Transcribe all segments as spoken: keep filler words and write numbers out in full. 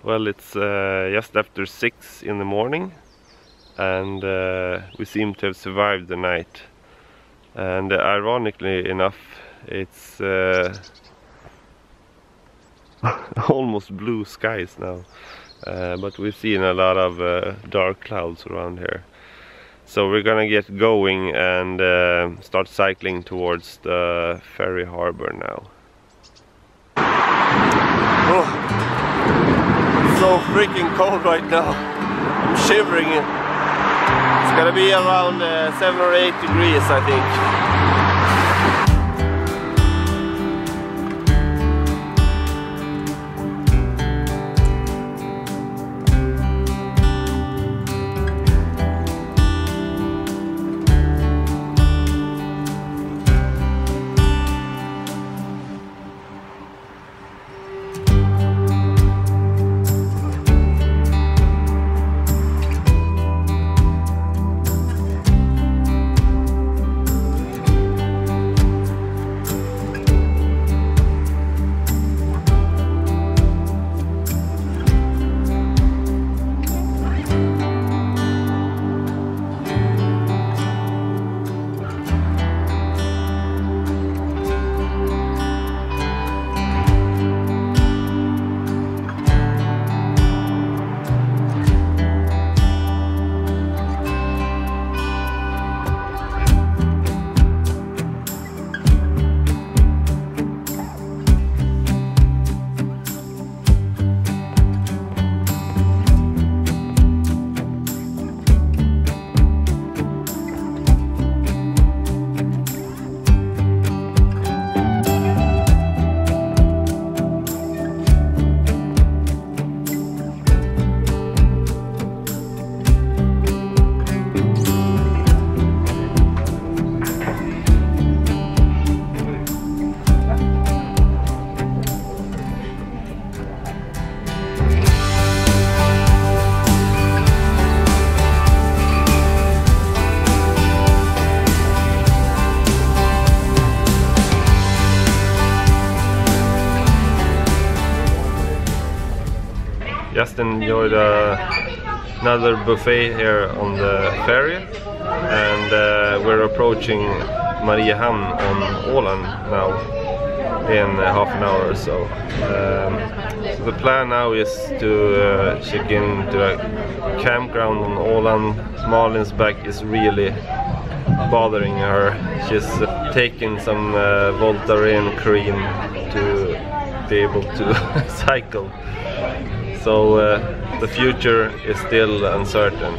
Well, it's uh, just after six in the morning, and uh, we seem to have survived the night. And uh, ironically enough, it's uh, almost blue skies now, uh, but we've seen a lot of uh, dark clouds around here. So we're gonna get going and uh, start cycling towards the ferry harbor now. Oh. So freaking cold right now. I'm shivering. It's gonna be around uh, seven or eight degrees, I think. Just enjoyed uh, another buffet here on the ferry, and uh, we're approaching Mariehamn on Åland now in uh, half an hour or so. Um, so the plan now is to uh, check into a campground on Åland. Malin's back is really bothering her. She's uh, taking some uh, Voltaren cream to be able to cycle. So uh, the future is still uncertain.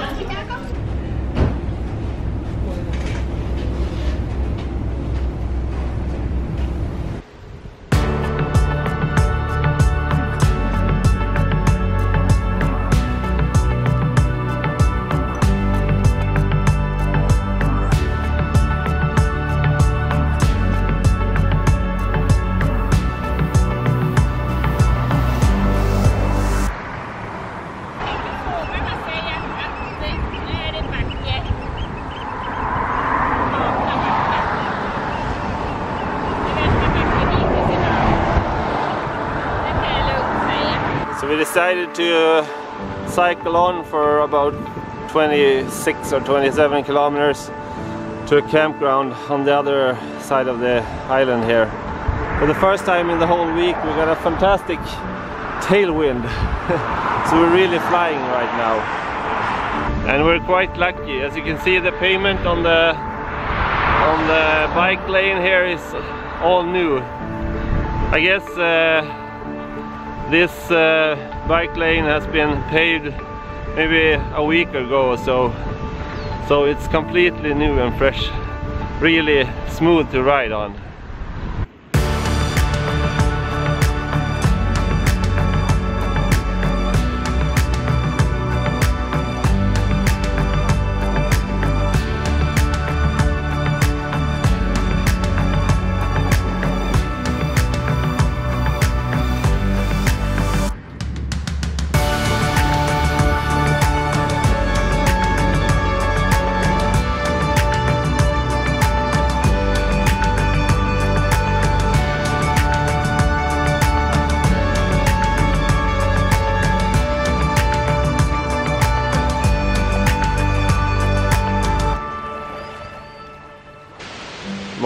So we decided to uh, cycle on for about twenty-six or twenty-seven kilometers to a campground on the other side of the island here. For the first time in the whole week we got a fantastic tailwind, so we're really flying right now. And we're quite lucky. As you can see, the pavement on the on the bike lane here is all new. I guess uh, this uh, bike lane has been paved maybe a week ago or so, so it's completely new and fresh, really smooth to ride on.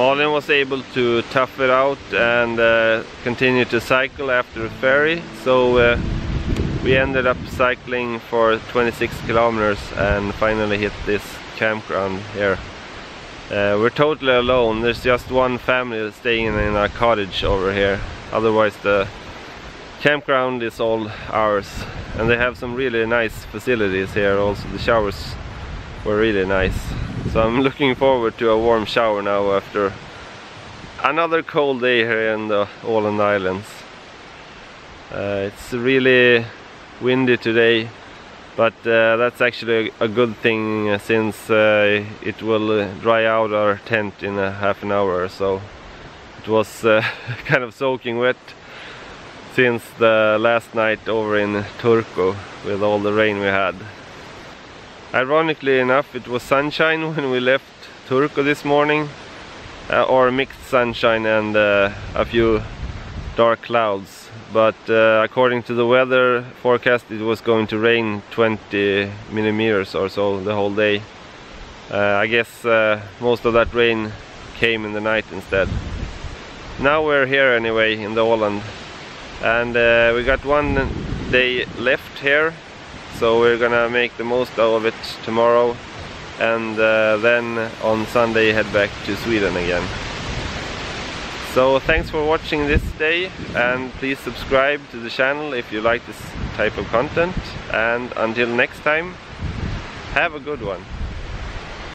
Malin was able to tough it out and uh, continue to cycle after the ferry, so uh, we ended up cycling for twenty-six kilometers and finally hit this campground here. Uh, we're totally alone. There's just one family staying in a cottage over here. Otherwise the campground is all ours, and they have some really nice facilities here. Also the showers were really nice. So I'm looking forward to a warm shower now after another cold day here in the Åland Islands. Uh, it's really windy today, but uh, that's actually a good thing, uh, since uh, it will uh, dry out our tent in a half an hour or so. It was uh, kind of soaking wet since the last night over in Turku with all the rain we had. Ironically enough, it was sunshine when we left Turku this morning, uh, or mixed sunshine and uh, a few dark clouds. But uh, according to the weather forecast, it was going to rain twenty millimeters or so the whole day. Uh, I guess uh, most of that rain came in the night instead. Now we're here anyway in the Åland, and uh, we got one day left here, so we're gonna make the most of it tomorrow, and uh, then on Sunday head back to Sweden again. So thanks for watching this day, and please subscribe to the channel if you like this type of content, and until next time, have a good one.